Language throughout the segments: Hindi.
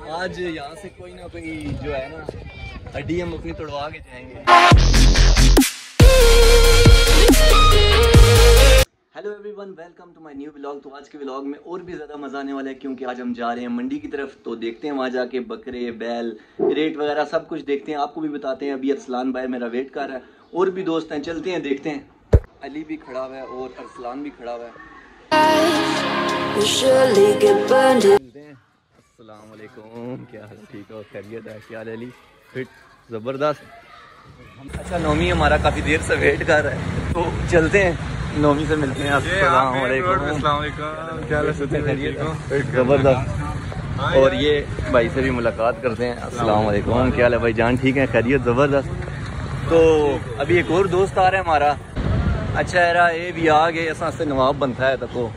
आज यहाँ से कोई ना कोई जो है ना हड्डी हम अपनी तोड़वा के जाएंगे। Hello everyone, welcome to my new vlog. तो आज के व्लॉग में और भी ज़्यादा मज़ा आने वाला है क्योंकि आज हम जा रहे हैं मंडी की तरफ। तो देखते हैं वहाँ जाके बकरे बैल रेट वगैरह सब कुछ देखते हैं, आपको भी बताते हैं। अभी अरसलान भाई मेरा वेट कर रहा है और भी दोस्त हैं, चलते हैं देखते हैं। अली भी खड़ा हुआ है और अरसलान भी खड़ा हुआ है। अस्सलाम वालेकुम, क्या हाल? ठीक हो? खैरियत है? क्या अली? फिट ज़बरदस्त। अच्छा, नौमी हमारा काफ़ी देर से वेट कर रहा है तो चलते हैं, नौमी से मिलते हैं। अस्सलाम वालेकुम, क्या हाल है? ज़बरदस्त। और ये भाई से भी मुलाकात करते हैं। अस्सलाम वालेकुम, क्या हाल है भाई जान? ठीक है, खैरियत ज़बरदस्त। तो अभी एक और दोस्त आ रहा है हमारा। अच्छा यार, ये भी आ गए, ऐसा से नवाब बनता है तो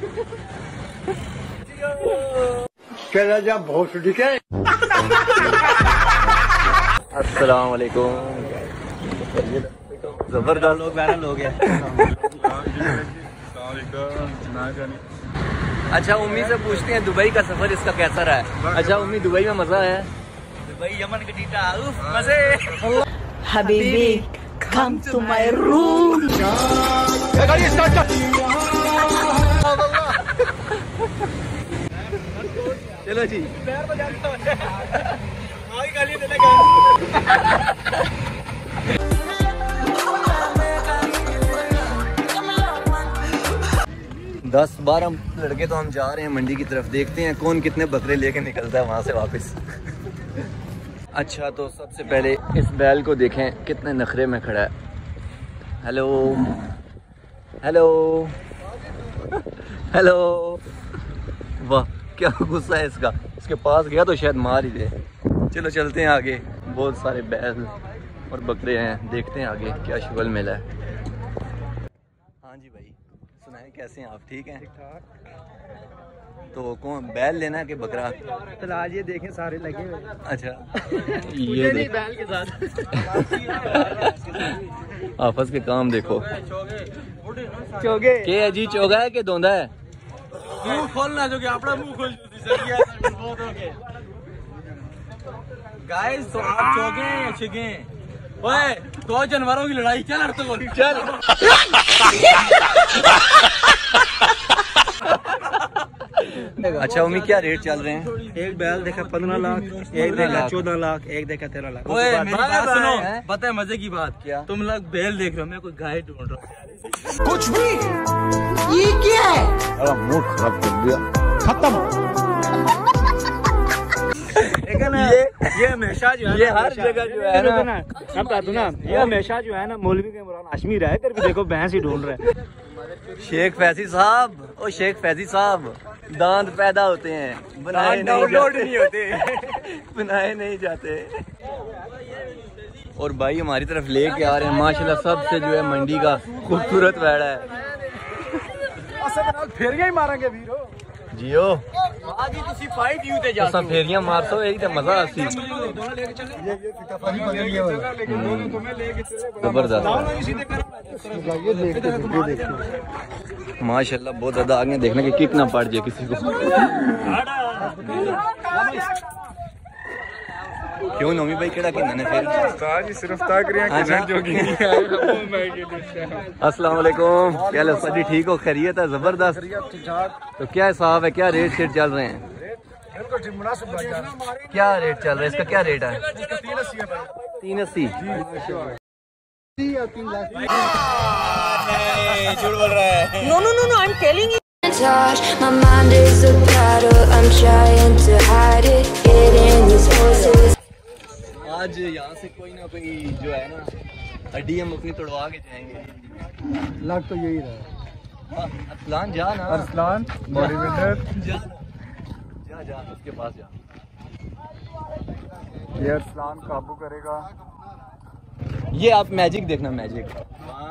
अस्सलाम वालेकुम, जबरदस्त लोग वायरल हो गया। अच्छा, उम्मी से पूछते हैं दुबई का सफर इसका कैसा रहा है? अच्छा उम्मी, दुबई में मजा है? दुबई यमन का टीटा मजे। Habibi come to my room। चलो जी। 10-12 लड़के तो हम जा रहे हैं मंडी की तरफ। देखते हैं कौन कितने बकरे लेके निकलता है वहाँ से वापस। अच्छा, तो सबसे पहले इस बैल को देखें कितने नखरे में खड़ा है। हेलो हेलो हेलो, वाह क्या गुस्सा है इसका। इसके पास गया तो शायद मार ही दे। चलो चलते हैं आगे, बहुत सारे बैल और बकरे हैं, देखते हैं आगे क्या शुगल मिला है। हाँ जी भाई, सुनाएं कैसे हैं आप? ठीक हैं? तो कौन बैल लेना है कि बकरा? फिलहाल ये देखें सारे लगे हुए। अच्छा ये नहीं बैल के साथ आपस के काम देखो। चोगे के है जी? चोगा है कि धोंदा है? मुंह खोलना जो कि अपना मुंह खोल गाइस। तो आप चोगे या चिगे? ओए, दो जानवरों की लड़ाई, क्या लड़ते हो? चल अच्छा उम्मीद, क्या रेट चल रहे हैं? एक बैल देखा 15 लाख, एक देखा 14 लाख, एक देखा 13 लाख। ओए मेरी बात सुनो, पता है मजे की बात क्या? तुम लोग बैल देख रहे हो, मैं कोई गाय ढूंढ रहा हूँ। कुछ भी ये क्या है? मुंह खराब कर दिया, खत्म। ये हमेशा जो है, ये हर जगह जो है ना, अब कहता ना, ये हमेशा जो है ना मौलवी के इमरान हाशमी रहा है, तेरे भी देखो भैंस ही ढूंढ रहे हैं। शेख फैजी साहब, ओ शेख फैजी साहब, दांत पैदा होते हैं, बनाए नहीं होते। बनाए नहीं जाते। और भाई हमारी तरफ लेके आ रहे हैं माशाल्लाह, सबसे जो है मंडी का खूबसूरत वेड़ा है। फेरिया ही मारेंगे वीरो जियो, आगे तुसी फाइट यू ते जा सब फेरियां मारसो, यही तो मजा आती। जबरदस्त माशाल्लाह, बहुत ज्यादा आगे देखने की किक ना पड़ जाए किसी को। क्यों नौमी भाई केड़ा कि मैंने फिर सिर्फ ताकरियां जो कि अस्सलाम वालेकुम, क्या हाल है? ठीक हो? खैरियत है? जबरदस्त। तो क्या हिसाब है, क्या रेट शेट चल रहे हैं? क्या रेट चल रहा है इसका? क्या रेट है? 380। झूठ बोल रहा है। No, I am telling you. My mind is a battle, I'm trying to hide it, getting these voices। आज यहाँ से कोई ना कोई जो है ना हड्डी हम अपनी तोड़वा के जाएंगे। लग तो यही रहा है। अरसलान जा ना, अरसलान बॉडी बिल्डर, जा उसके पास जा। ये अरसलान काबू करेगा। ये आप मैजिक देखना, मैजिक। 1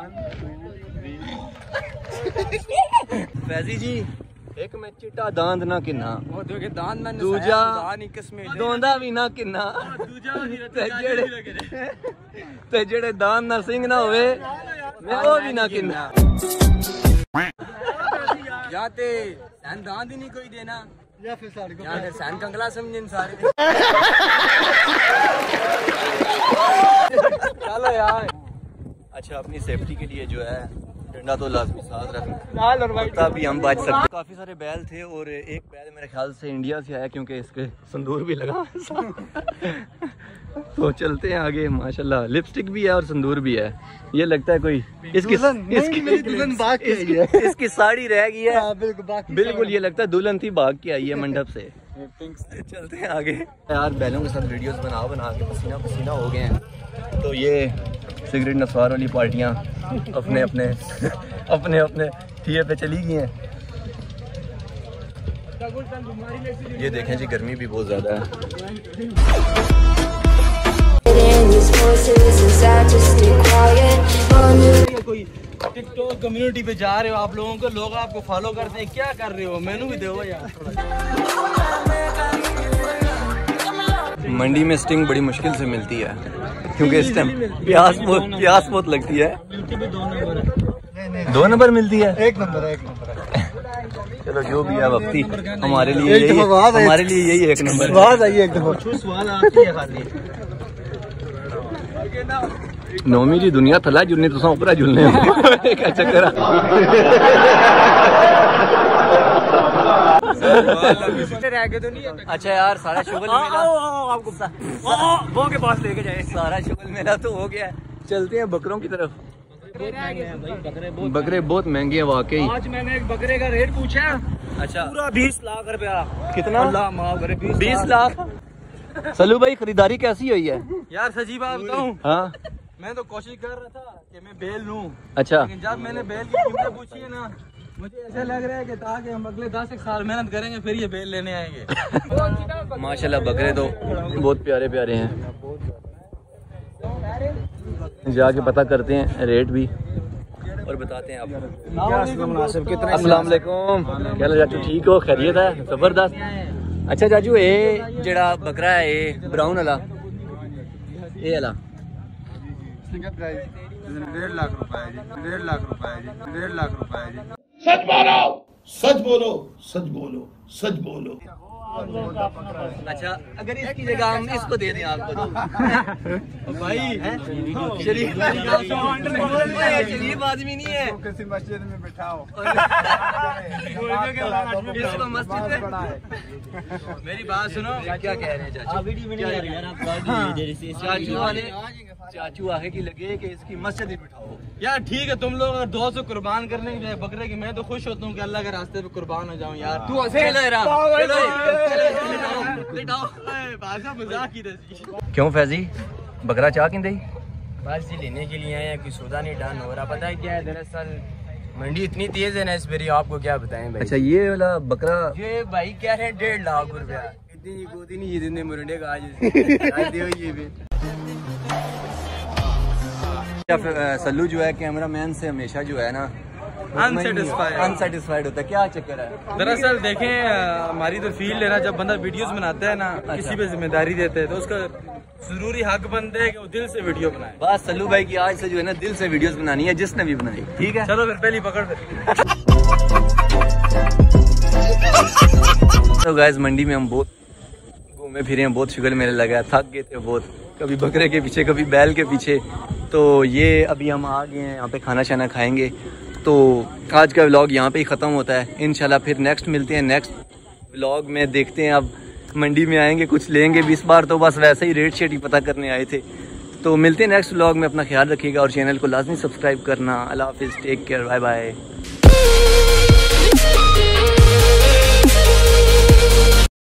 2 3 फैजी जी, एक में चिट्टा दांद ना किन्ना, दूजा दोंदा भी ना किन्ना, ते जेड़े दांद ना सिंह ना होवे वो भी ना किन्ना। जाते दांद ही नहीं कोई देना, या फिर सैन कंगला समझे सारे। चलो यार। अच्छा, अपनी सेफ्टी के लिए जो है डंडा तो लाजमी साथ रखना, तभी हम बच सकते। काफ़ी सारे बैल थे और एक बैल मेरे ख्याल से इंडिया से आया क्योंकि इसके संदूर भी लगा। तो चलते हैं आगे। माशाल्लाह लिपस्टिक भी है और संदूर भी है। ये लगता है कोई इसकी साड़ी रह गई है। बिल्कुल ये लगता है दुल्हन थी, भाग के आई है मंडप से। चलते हैं आगे। यार बैलों के साथ वीडियोस बना के पसीना पसीना हो गए हैं। तो ये सिगरेट नस्वार वाली पार्टियां अपने अपने थिए पे चली गई हैं। ये देखें जी, गर्मी भी बहुत ज़्यादा है। कोई टिकटॉक कम्युनिटी पे जा रहे हो आप लोगों को, लोग आपको फॉलो करते हैं, क्या कर रहे हो? मेनू भी दो यार। मंडी में स्टिंग बड़ी मुश्किल से मिलती है क्योंकि इस टाइम प्यास बहुत लगती है। 2 नंबर मिलती है? 1 नंबर है। चलो जो भी है वक्ती, हमारे लिए यही 1 नंबर। नौमी जी दुनिया थला जुलने तुसा ऊपर जुलने क्या चक्कर है? अच्छा यार, सारा शुगल मेला आपको वो के पास लेके जाए। सारा शुगल मेला तो हो गया, चलते हैं बकरों की तरफ। बकरे बहुत महंगे हैं वाकई। आज मैंने एक बकरे का रेट पूछा। अच्छा, पूरा 20 लाख रुपया। कितना? अल्लाह माफ करे, 20 लाख। सलू भाई खरीदारी कैसी हुई है? यार सची बात बताऊं, हाँ मैं तो कोशिश कर रहा था कि मैं बेल लूं। अच्छा, लेकिन जब मैंने बेल की कीमत पूछी है ना, मुझे ऐसा लग रहा है कि ताकि हम अगले 10 साल मेहनत करेंगे फिर ये बेल लेने आएंगे। माशाल्लाह बकरे तो बहुत प्यारे प्यारे हैं। जाके पता करते हैं रेट भी और बताते हैं आपको। अस्सलाम वालेकुम, क्या चाचू ठीक हो? खैरियत है? जबरदस्त। अच्छा चाचू, ये जड़ा बकरा है ये ब्राउन वाला, ये वाला 1.5 लाख रुपए जी। 1.5 लाख रुपए जी। 1.5 लाख रुपए जी। सच बोलो, सच बोलो, सच बोलो, सच बोलो। अच्छा, अगर इसकी जगह हम इसको दे दें आपको तो भाई शरीफ आदमी नहीं है। किसी मस्जिद में बिठाओ। इसको मस्जिद में। मेरी बात सुनो। क्या कह रहे हैं चाचू आगे की लगे कि इसकी मस्जिद ही बिठाओ। यार ठीक है, तुम लोग अगर 200 कुर्बान करने के बकरे की, मैं तो खुश होता हूँ कि अल्लाह के रास्ते पे कुर्बान हो जाऊँ यार। तू मजाक की। क्यों फैजी, बकरा चाह कि बस ये लेने के लिए आए हैं, कोई सौदा नहीं डन हो रहा। पता है क्या है, दरअसल मंडी इतनी तेज है ना इस बारी, आपको क्या बताएं भाई। अच्छा, ये वाला बकरा ये भाई कह रहे हैं 1.5 लाख रुपया। इतनी गोदी नहीं जितने मुरंडे का आज ये भी। सल्लू जो है कैमरा मैन से हमेशा जो है ना अनसेटिस्फाइड होता है। क्या चक्कर है? दरअसल देखें, हमारी तो फील्ड है ना, जब बंदा वीडियोस बनाता है ना, किसी पे जिम्मेदारी देते हैं तो उसका जरूरी हक बनता है कि वो दिल से वीडियो बनाए। बस सल्लू भाई की आज से जो है ना दिल से वीडियोस बनानी है, जिसने भी बनाई। ठीक है, चलो फिर पहली पकड़ फिर। तो गाइस, मंडी में हम बहुत घूमे फिरे हैं, बहुत शुगर मेले लगा, थक गए थे बहुत, कभी बकरे के पीछे कभी बैल के पीछे। तो ये अभी हम आ गए हैं यहाँ पे, खाना शाना खाएंगे। तो आज का व्लॉग यहाँ पे ही ख़त्म होता है। इंशाल्लाह फिर नेक्स्ट मिलते हैं, नेक्स्ट व्लॉग में देखते हैं। अब मंडी में आएंगे, कुछ लेंगे भी। इस बार तो बस वैसे ही रेट शेट ही पता करने आए थे। तो मिलते हैं नेक्स्ट व्लॉग में। अपना ख्याल रखिएगा और चैनल को लाजमी सब्सक्राइब करना। अल्लाह हाफिज़, टेक केयर, बाय बाय।